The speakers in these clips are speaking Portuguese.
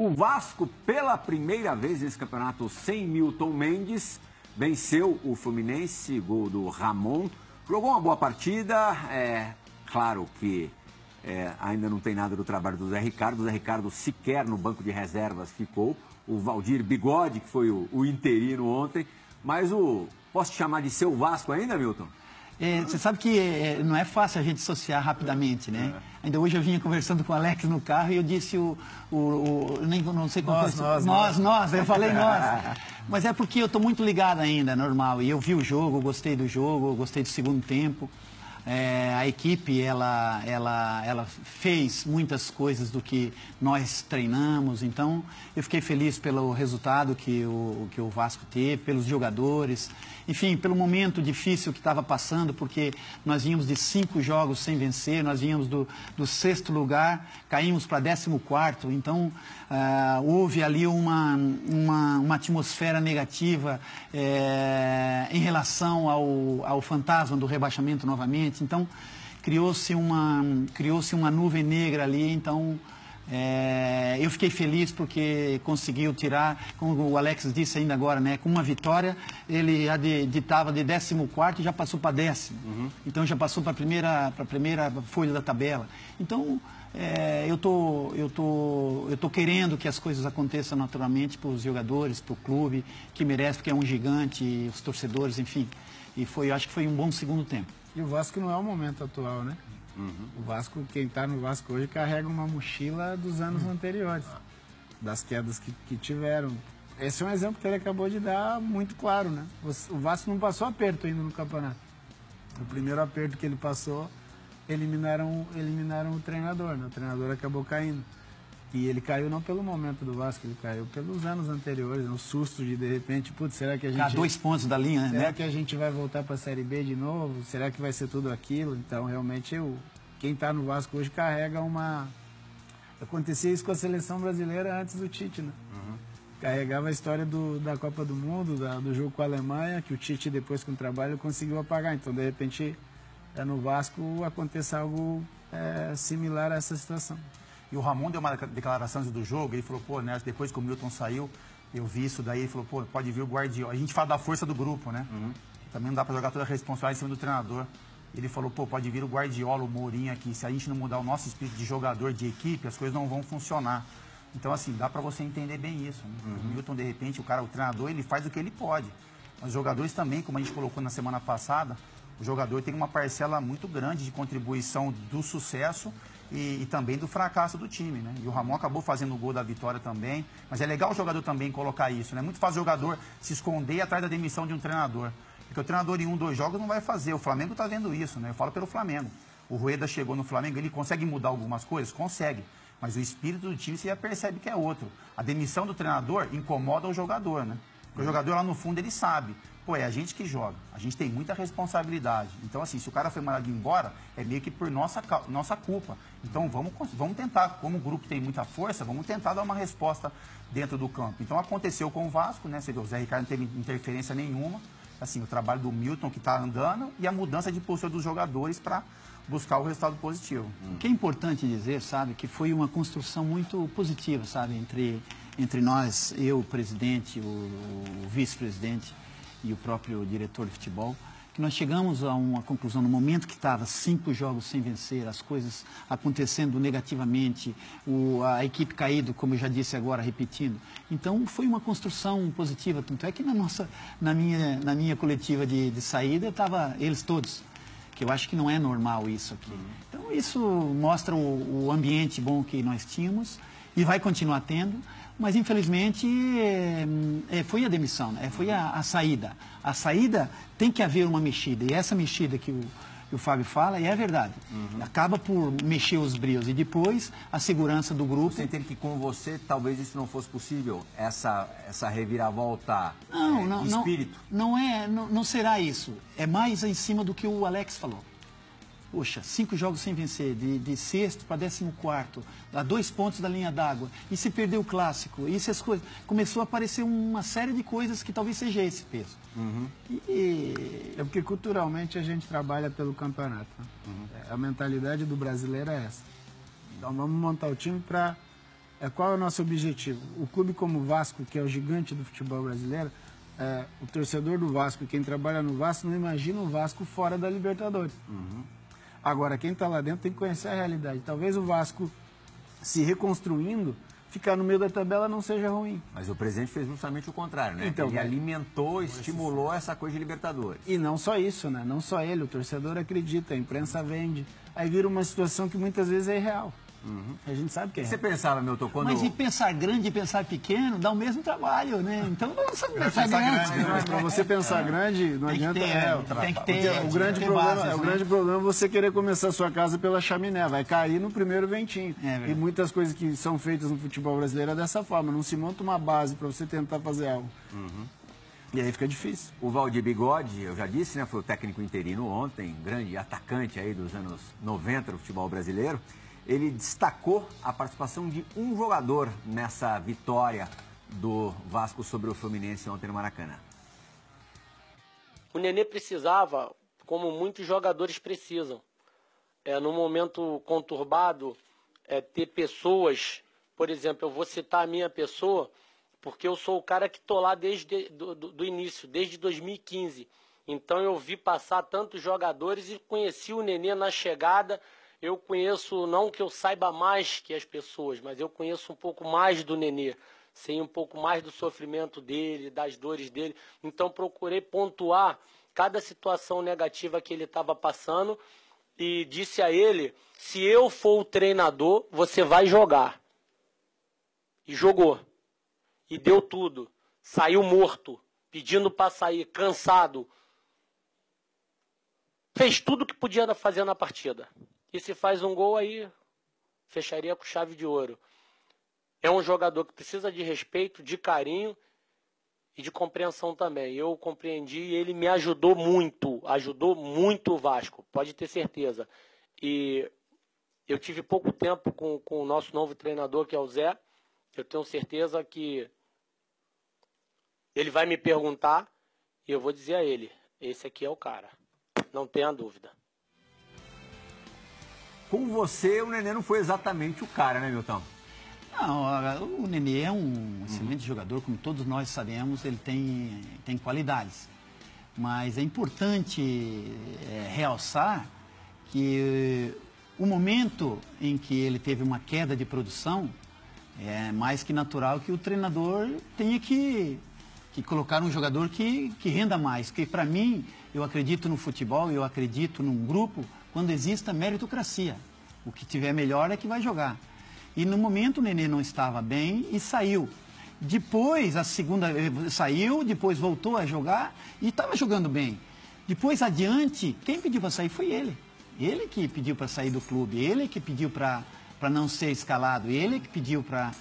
O Vasco, pela primeira vez nesse campeonato sem Milton Mendes, venceu o Fluminense, gol do Ramon. Jogou uma boa partida, claro que ainda não tem nada do trabalho do Zé Ricardo. O Zé Ricardo sequer no banco de reservas ficou. O Valdir Bigode, que foi o interino ontem. Mas posso te chamar de seu Vasco ainda, Milton? Você sabe que não é fácil a gente associar rapidamente, né? Ainda hoje eu vinha conversando com o Alex no carro e eu disse não sei como nós, eu falei nós. Mas é porque eu estou muito ligado ainda, normal. E eu vi o jogo, gostei do jogo, gostei do segundo tempo. A equipe, ela fez muitas coisas do que nós treinamos, então eu fiquei feliz pelo resultado que o Vasco teve, pelos jogadores, enfim, pelo momento difícil que estava passando, porque nós vínhamos de 5 jogos sem vencer, nós vínhamos do 6º lugar, caímos para 14º, então houve ali uma atmosfera negativa em relação ao fantasma do rebaixamento novamente. Então, criou-se uma nuvem negra ali, então eu fiquei feliz porque conseguiu tirar, como o Alex disse ainda agora, né, com uma vitória, ele estava de 14º e já passou para 10º. Então já passou para a primeira folha da tabela. Então, eu tô querendo que as coisas aconteçam naturalmente para os jogadores, para o clube, que merece, porque é um gigante, os torcedores, enfim. E acho que foi um bom segundo tempo. E o Vasco não é o momento atual, né? O Vasco, quem está no Vasco hoje, carrega uma mochila dos anos anteriores, das quedas que tiveram. Esse é um exemplo que ele acabou de dar muito claro, né? O Vasco não passou aperto ainda no campeonato. O primeiro aperto que ele passou, eliminaram o treinador, né? O treinador acabou caindo. E ele caiu não pelo momento do Vasco, ele caiu pelos anos anteriores, no susto de repente, putz, será que a gente... A 2 pontos da linha, né? Será que a gente vai voltar para a Série B de novo? Será que vai ser tudo aquilo? Então, realmente, quem está no Vasco hoje carrega uma... Acontecia isso com a seleção brasileira antes do Tite, né? Carregava a história da Copa do Mundo, do jogo com a Alemanha, que o Tite, depois com o trabalho, conseguiu apagar. Então, de repente, no Vasco aconteça algo similar a essa situação. E o Ramon deu uma declaração antes do jogo, ele falou, pô, né, depois que o Milton saiu, eu vi isso daí, ele falou, pô, pode vir o Guardiola. A gente fala da força do grupo, né? Também não dá pra jogar toda a responsabilidade em cima do treinador. Ele falou, pô, pode vir o Guardiola, o Mourinho aqui, se a gente não mudar o nosso espírito de jogador, de equipe, as coisas não vão funcionar. Então, assim, dá pra você entender bem isso. Né? O Milton, de repente, o treinador, ele faz o que ele pode. Mas os jogadores também, como a gente colocou na semana passada, o jogador tem uma parcela muito grande de contribuição do sucesso e também do fracasso do time, né? E o Ramon acabou fazendo o gol da vitória também, mas é legal o jogador também colocar isso, né? Muito fácil o jogador se esconder atrás da demissão de um treinador, porque o treinador em 1, 2 jogos não vai fazer, o Flamengo tá vendo isso, né? Eu falo pelo Flamengo. O Rueda chegou no Flamengo, ele consegue mudar algumas coisas? Consegue, mas o espírito do time você já percebe que é outro. A demissão do treinador incomoda o jogador, né? Porque o jogador lá no fundo ele sabe, pô, é a gente que joga, a gente tem muita responsabilidade. Então, assim, se o cara foi mandado embora, é meio que por nossa culpa. Então, vamos tentar, como o grupo tem muita força, vamos tentar dar uma resposta dentro do campo. Então, aconteceu com o Vasco, né? Você viu, o Zé Ricardo não teve interferência nenhuma. Assim, o trabalho do Milton que está andando e a mudança de postura dos jogadores para buscar o resultado positivo. O que é importante dizer, sabe, que foi uma construção muito positiva, sabe, entre nós, eu, o presidente, o vice-presidente e o próprio diretor de futebol, que nós chegamos a uma conclusão no momento que estava 5 jogos sem vencer, as coisas acontecendo negativamente, a equipe caído, como eu já disse agora, repetindo. Então, foi uma construção positiva, tanto é que na minha coletiva de saída, estava eles todos, que eu acho que não é normal isso aqui. Então, isso mostra o ambiente bom que nós tínhamos e vai continuar tendo. Mas, infelizmente, foi a demissão, né? Foi a saída. A saída tem que haver uma mexida. E essa mexida que o Fábio fala, e é verdade. Acaba por mexer os brios. E depois, a segurança do grupo... Você entende que com você, talvez isso não fosse possível? Essa reviravolta de espírito? Não será isso. É mais em cima do que o Alex falou. Poxa, 5 jogos sem vencer, de 6º para 14º, a 2 pontos da linha d'água, e se perdeu o clássico, e essas coisas. Começou a aparecer uma série de coisas que talvez seja esse peso. É porque culturalmente a gente trabalha pelo campeonato. A mentalidade do brasileiro é essa. Então vamos montar o time para qual é o nosso objetivo? O clube como o Vasco, que é o gigante do futebol brasileiro, o torcedor do Vasco, quem trabalha no Vasco, não imagina o Vasco fora da Libertadores. Agora, quem está lá dentro tem que conhecer a realidade. Talvez o Vasco, se reconstruindo, ficar no meio da tabela não seja ruim. Mas o presidente fez justamente o contrário, né? Então, ele alimentou, estimulou essa coisa de Libertadores. E não só isso, né? Não só ele, o torcedor acredita, a imprensa vende. Aí vira uma situação que muitas vezes é irreal. A gente sabe que é. O que você pensava, Milton, quando... Mas e pensar grande e pensar pequeno dá o mesmo trabalho, né? Então vamos pensar grande. Para você pensar grande, não adianta... Tem que ter. O grande problema é você querer começar a sua casa pela chaminé. Vai cair no primeiro ventinho. E muitas coisas que são feitas no futebol brasileiro é dessa forma. Não se monta uma base para você tentar fazer algo. E aí fica difícil. O Valdir Bigode, eu já disse, né? Foi o técnico interino ontem, grande atacante aí dos anos 90 do futebol brasileiro. Ele destacou a participação de um jogador nessa vitória do Vasco sobre o Fluminense ontem no Maracanã. O Nenê precisava, como muitos jogadores precisam, num momento conturbado, ter pessoas, por exemplo, eu vou citar a minha pessoa, porque eu sou o cara que estou lá desde do início, desde 2015. Então eu vi passar tantos jogadores e conheci o Nenê na chegada. Eu conheço, não que eu saiba mais que as pessoas, mas eu conheço um pouco mais do Nenê, sei um pouco mais do sofrimento dele, das dores dele. Então procurei pontuar cada situação negativa que ele estava passando e disse a ele, se eu for o treinador, você vai jogar. E jogou. E deu tudo. Saiu morto, pedindo para sair, cansado. Fez tudo o que podia fazer na partida. E se faz um gol aí, fecharia com chave de ouro. É um jogador que precisa de respeito, de carinho e de compreensão também. Eu compreendi e ele me ajudou muito o Vasco, pode ter certeza. E eu tive pouco tempo com o nosso novo treinador, que é o Zé. Eu tenho certeza que ele vai me perguntar e eu vou dizer a ele, esse aqui é o cara, não tenha dúvida. Com você, o Nenê não foi exatamente o cara, né, Milton? Não, o Nenê é um excelente jogador, como todos nós sabemos, ele tem qualidades. Mas é importante realçar que o momento em que ele teve uma queda de produção, é mais que natural que o treinador tenha que colocar um jogador que renda mais. Porque, para mim, eu acredito no futebol, eu acredito num grupo quando exista meritocracia. O que tiver melhor é que vai jogar. E no momento o Nenê não estava bem e saiu. Depois, a segunda saiu, depois voltou a jogar e estava jogando bem. Depois adiante, quem pediu para sair foi ele. Ele que pediu para sair do clube, ele que pediu para não ser escalado, ele que pediu para...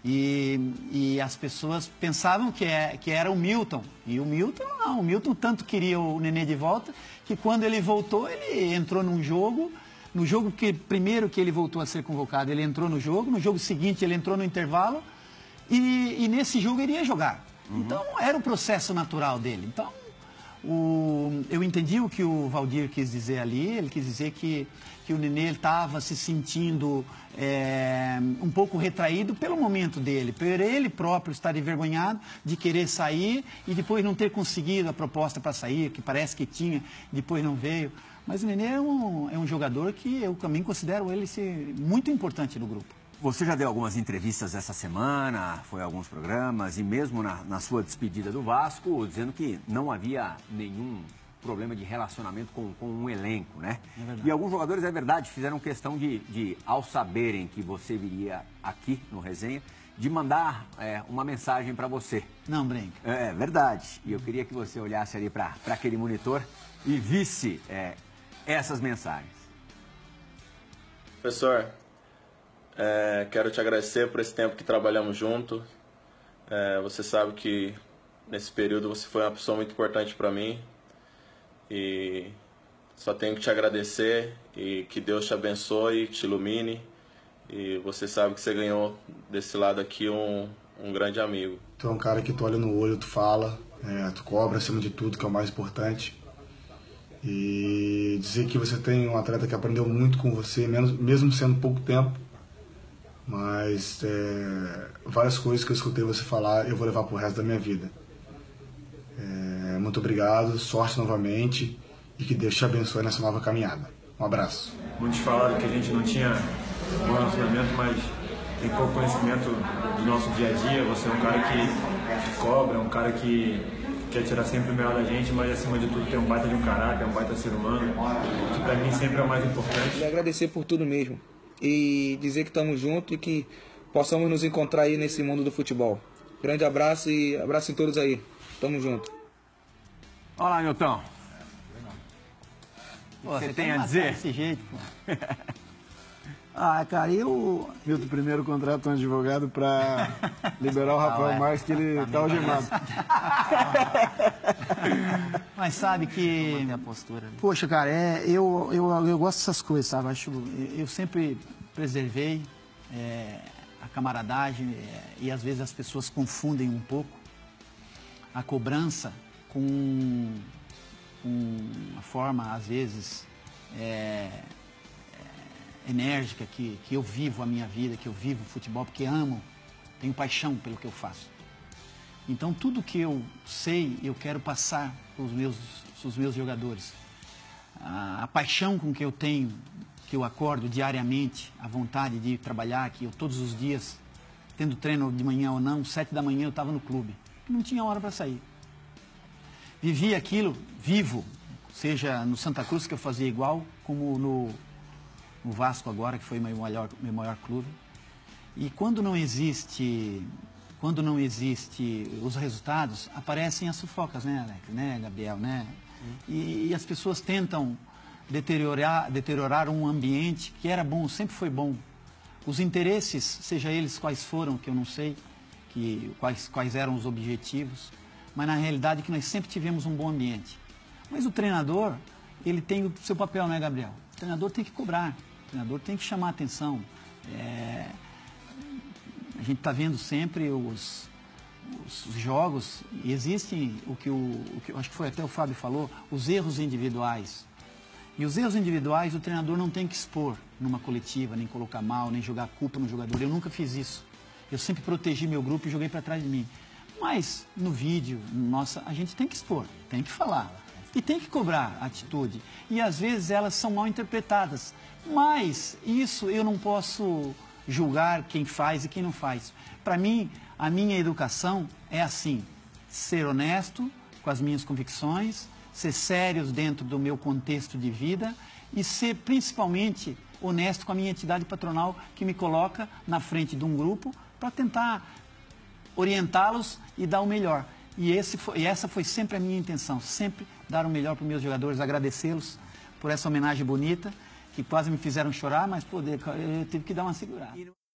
E as pessoas pensavam que era o Milton. E o Milton não, o Milton tanto queria o Nenê de volta, que quando ele voltou, ele entrou no jogo que primeiro que ele voltou a ser convocado, ele entrou no jogo seguinte ele entrou no intervalo, e nesse jogo ele ia jogar. Então era o processo natural dele. Então, eu entendi o que o Valdir quis dizer ali, ele quis dizer que o Nenê estava se sentindo um pouco retraído pelo momento dele, por ele próprio estar envergonhado de querer sair e depois não ter conseguido a proposta para sair, que parece que tinha, depois não veio. Mas o Nenê é um jogador que eu também considero ele ser muito importante no grupo. Você já deu algumas entrevistas essa semana, foi a alguns programas, e mesmo na sua despedida do Vasco, dizendo que não havia nenhum problema de relacionamento com um elenco, né? E alguns jogadores, é verdade, fizeram questão de ao saberem que você viria aqui no Resenha, de mandar uma mensagem para você. Não brinca. É verdade. E eu queria que você olhasse ali para aquele monitor e visse essas mensagens. Professor, quero te agradecer por esse tempo que trabalhamos juntos. Você sabe que nesse período você foi uma pessoa muito importante para mim. E só tenho que te agradecer e que Deus te abençoe, te ilumine. E você sabe que você ganhou desse lado aqui um grande amigo. Tu é um cara que tu olha no olho, tu fala, tu cobra acima de tudo, que é o mais importante. E dizer que você tem um atleta que aprendeu muito com você, mesmo sendo pouco tempo, mas várias coisas que eu escutei você falar eu vou levar pro resto da minha vida. Muito obrigado, sorte novamente e que Deus te abençoe nessa nova caminhada. Um abraço. Muitos falaram que a gente não tinha bom relacionamento, mas tem pouco conhecimento do nosso dia a dia. Você é um cara que cobra, um cara que quer tirar sempre o melhor da gente, mas acima de tudo tem um baita de um caráter, um baita ser humano, que pra mim sempre é o mais importante. E agradecer por tudo mesmo. E dizer que estamos juntos e que possamos nos encontrar aí nesse mundo do futebol. Grande abraço e abraço em todos aí. Tamo junto. Olha lá, Milton. Pô, você tem a dizer? Desse jeito, pô. Ah, cara, Milton, primeiro contrato um advogado para liberar o Rafael Marques, que ele tá algemado. Mas sabe que... Manter a postura. Né? Poxa, cara, eu gosto dessas coisas, sabe? Eu sempre preservei a camaradagem e às vezes as pessoas confundem um pouco a cobrança com uma forma, às vezes, enérgica que eu vivo a minha vida, que eu vivo o futebol, porque amo, tenho paixão pelo que eu faço. Então, tudo que eu sei, eu quero passar para os meus jogadores. A paixão com que eu tenho, que eu acordo diariamente, a vontade de ir trabalhar, que eu todos os dias, tendo treino de manhã ou não, 7 da manhã eu estava no clube. Não tinha hora para sair. Vivi aquilo, vivo, seja no Santa Cruz, que eu fazia igual, como no Vasco agora, que foi meu maior clube. E quando não existe os resultados, aparecem as fofocas, né, Alex? Né, Gabriel, né? E as pessoas tentam deteriorar um ambiente que era bom, sempre foi bom. Os interesses, seja eles quais foram, que eu não sei, quais eram os objetivos, mas na realidade que nós sempre tivemos um bom ambiente. Mas o treinador, ele tem o seu papel, né, Gabriel? O treinador tem que cobrar, o treinador tem que chamar a atenção. A gente está vendo sempre os jogos, e existem o que acho que foi até o Fábio falou, os erros individuais. E os erros individuais o treinador não tem que expor numa coletiva, nem colocar mal, nem jogar culpa no jogador. Eu nunca fiz isso. Eu sempre protegi meu grupo e joguei para trás de mim. Mas no vídeo, a gente tem que expor, tem que falar. E tem que cobrar a atitude. E às vezes elas são mal interpretadas. Mas isso eu não posso julgar quem faz e quem não faz. Para mim, a minha educação é assim: ser honesto com as minhas convicções, ser sério dentro do meu contexto de vida e ser principalmente honesto com a minha entidade patronal, que me coloca na frente de um grupo para tentar orientá-los e dar o melhor. E essa foi sempre a minha intenção, sempre dar o melhor para os meus jogadores, agradecê-los por essa homenagem bonita, que quase me fizeram chorar, mas eu tive que dar uma segurada.